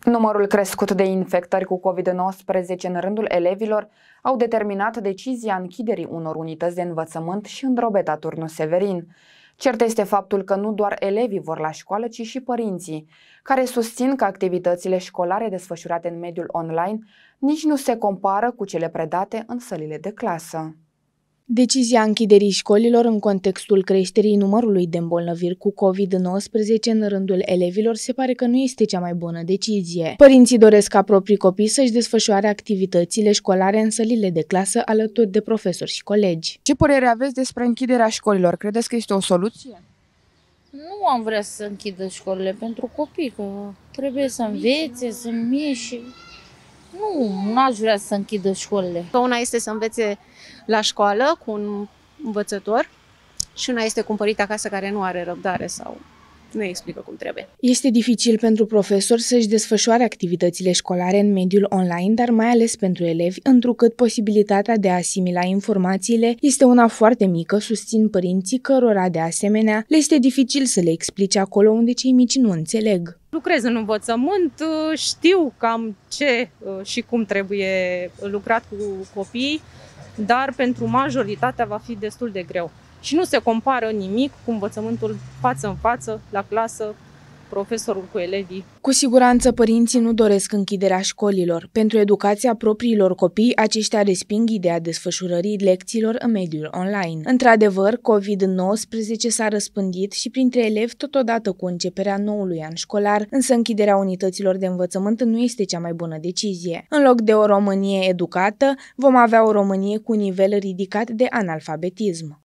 Numărul crescut de infectări cu COVID-19 în rândul elevilor au determinat decizia închiderii unor unități de învățământ și în Drobeta Turnu Severin. Cert este faptul că nu doar elevii vor la școală, ci și părinții, care susțin că activitățile școlare desfășurate în mediul online nici nu se compară cu cele predate în sălile de clasă. Decizia închiderii școlilor în contextul creșterii numărului de îmbolnăviri cu COVID-19 în rândul elevilor se pare că nu este cea mai bună decizie. Părinții doresc ca proprii copii să-și desfășoare activitățile școlare în sălile de clasă alături de profesori și colegi. Ce părere aveți despre închiderea școlilor? Credeți că este o soluție? Nu am vrea să închidă școlile pentru copii, că trebuie să învețe, să mișe. Nu aș vrea să închidă școlile. Una este să învețe la școală cu un învățător și una este cu un părinte acasă care nu are răbdare sau nu explică cum trebuie. Este dificil pentru profesori să-și desfășoare activitățile școlare în mediul online, dar mai ales pentru elevi, întrucât posibilitatea de a asimila informațiile este una foarte mică, susțin părinții cărora, de asemenea, le este dificil să le explice acolo unde cei mici nu înțeleg. Lucrez în învățământ, știu cam ce și cum trebuie lucrat cu copiii, dar pentru majoritatea va fi destul de greu. Și nu se compară nimic cu învățământul față în față, la clasă, profesorul cu elevii. Cu siguranță părinții nu doresc închiderea școlilor. Pentru educația propriilor copii, aceștia resping ideea desfășurării lecțiilor în mediul online. Într-adevăr, COVID-19 s-a răspândit și printre elevi totodată cu începerea noului an școlar, însă închiderea unităților de învățământ nu este cea mai bună decizie. În loc de o Românie educată, vom avea o Românie cu nivel ridicat de analfabetism.